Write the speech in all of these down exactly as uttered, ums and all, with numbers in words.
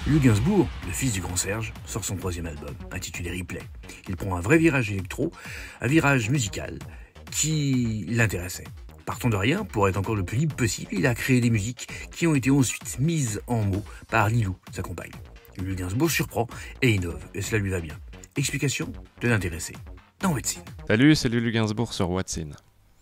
Lou Gainsbourg, le fils du grand Serge, sort son troisième album, intitulé Replay. Il prend un vrai virage électro, un virage musical qui l'intéressait. Partant de rien, pour être encore le plus libre possible, il a créé des musiques qui ont été ensuite mises en mots par Lilou, sa compagne. Lou Gainsbourg surprend et innove, et cela lui va bien. Explication de l'intéressé dans What's In. Salut, c'est Lulu Gainsbourg sur What's In.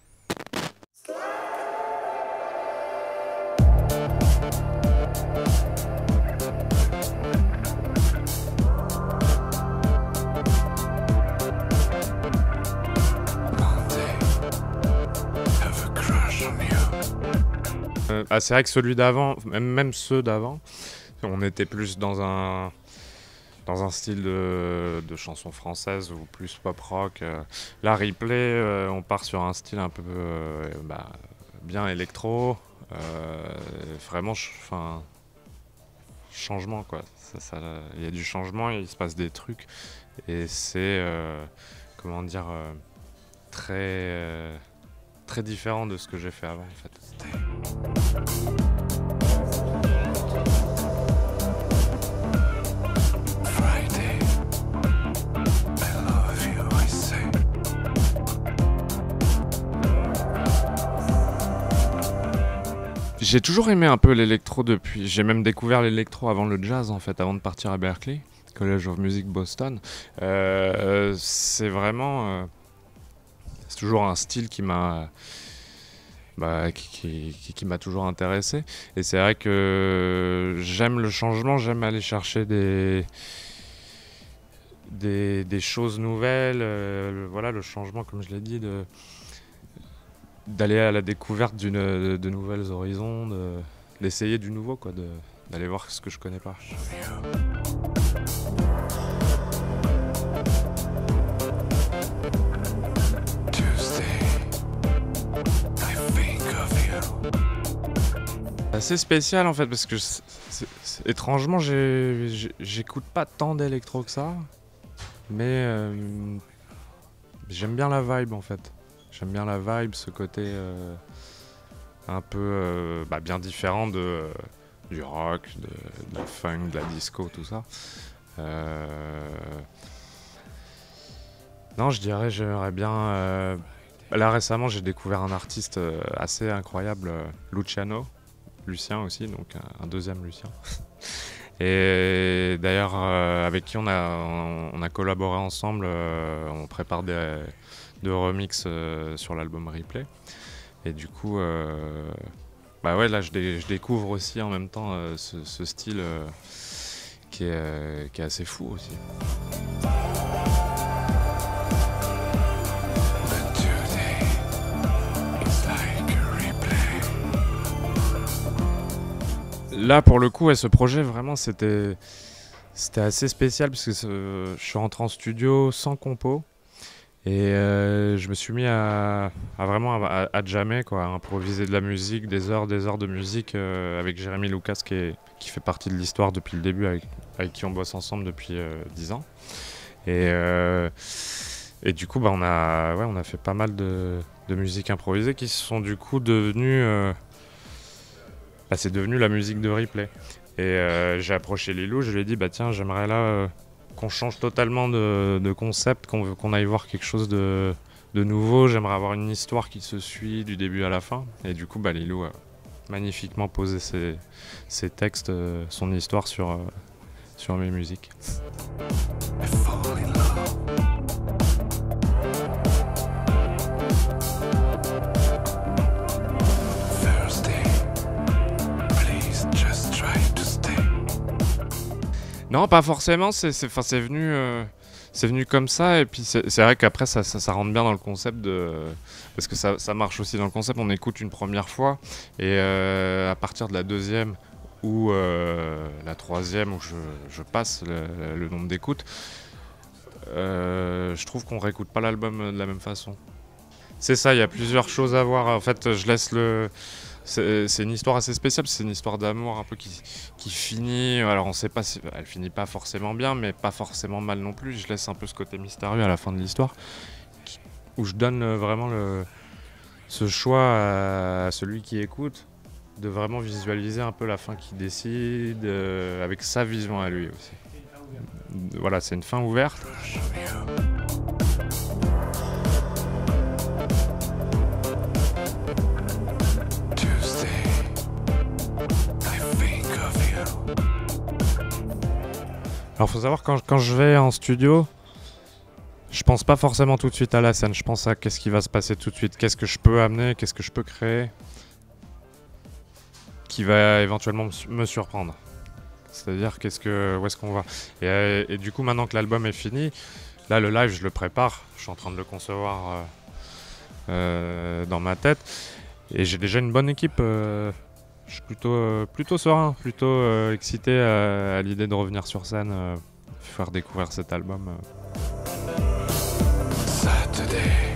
Euh, ah, c'est vrai que celui d'avant, même, même ceux d'avant, on était plus dans un, dans un style de, de chanson française ou plus pop rock. Euh, là, Replay, euh, on part sur un style un peu euh, bah, bien électro. Euh, vraiment, enfin, changement quoi. Il y a du changement, il se passe des trucs et c'est, euh, comment dire, euh, très, euh, très différent de ce que j'ai fait avant en fait. J'ai toujours aimé un peu l'électro depuis. J'ai même découvert l'électro avant le jazz en fait, avant de partir à Berklee, College of Music Boston. Euh, c'est vraiment, euh, c'est toujours un style qui m'a, bah, qui, qui, qui m'a toujours intéressé. Et c'est vrai que j'aime le changement, j'aime aller chercher des des, des choses nouvelles. Euh, le, voilà, le changement, comme je l'ai dit, de d'aller à la découverte d'une, de, de nouvelles horizons, de, d'essayer du nouveau, quoi, de, d'aller voir ce que je connais pas. C'est assez spécial en fait parce que c'est, c'est, c'est, étrangement j'ai, j'ai, j'écoute pas tant d'électro que ça, mais euh, j'aime bien la vibe en fait. J'aime bien la vibe, ce côté euh, un peu euh, bah, bien différent de, euh, du rock, de, de la funk, de la disco, tout ça. Euh... Non, je dirais, j'aimerais bien... Euh... Là, récemment, j'ai découvert un artiste euh, assez incroyable, euh, Luciano, Lucien aussi, donc un, un deuxième Lucien. Et d'ailleurs, euh, avec qui on a, on, on a collaboré ensemble, euh, on prépare des... de remix euh, sur l'album Replay. Et du coup, euh, bah ouais, là je, dé- je découvre aussi en même temps euh, ce, ce style euh, qui, est, euh, qui est assez fou aussi. Là pour le coup, ouais, ce projet vraiment c'était, c'était assez spécial parce que ce, je suis rentré en studio sans compo. Et euh, je me suis mis à, à vraiment à, à jammer, quoi, à improviser de la musique, des heures, des heures de musique euh, avec Jérémy Lucas qui, est, qui fait partie de l'histoire depuis le début, avec, avec qui on bosse ensemble depuis euh, dix ans. Et, euh, et du coup, bah, on, a, ouais, on a fait pas mal de, de musique improvisée qui sont du coup devenues... Euh, bah, c'est devenu la musique de Replay. Et euh, j'ai approché Lilou, je lui ai dit, bah tiens, j'aimerais là... Euh, qu'on change totalement de, de concept, qu'on, qu'on aille voir quelque chose de, de nouveau. J'aimerais avoir une histoire qui se suit du début à la fin. Et du coup, bah, Lilou a magnifiquement posé ses, ses textes, euh, son histoire sur, euh, sur mes musiques. Non, pas forcément, c'est, c'est, enfin, c'est, venu, euh, c'est venu comme ça, et puis c'est, c'est vrai qu'après ça, ça, ça rentre bien dans le concept, de, parce que ça, ça marche aussi dans le concept, on écoute une première fois, et euh, à partir de la deuxième ou euh, la troisième, où je, je passe le, le nombre d'écoutes, euh, je trouve qu'on réécoute pas l'album de la même façon. C'est ça, il y a plusieurs choses à voir, en fait je laisse le... C'est, c'est une histoire assez spéciale, c'est une histoire d'amour un peu qui, qui finit, alors on sait pas si elle finit pas forcément bien, mais pas forcément mal non plus. Je laisse un peu ce côté mystérieux à la fin de l'histoire, qui, où je donne vraiment le, ce choix à celui qui écoute de vraiment visualiser un peu la fin qu'il décide, euh, avec sa vision à lui aussi. Voilà, c'est une fin ouverte. Alors faut savoir, quand, quand je vais en studio, je pense pas forcément tout de suite à la scène, je pense à qu'est-ce qui va se passer tout de suite, qu'est-ce que je peux amener, qu'est-ce que je peux créer, qui va éventuellement me surprendre. C'est-à-dire qu'est-ce que, où est-ce qu'on va. Et, et du coup, maintenant que l'album est fini, là le live je le prépare, je suis en train de le concevoir euh, euh, dans ma tête, et j'ai déjà une bonne équipe. Euh, Je suis plutôt, euh, plutôt serein, plutôt euh, excité à, à l'idée de revenir sur scène, euh, faire découvrir cet album. Euh. Saturday.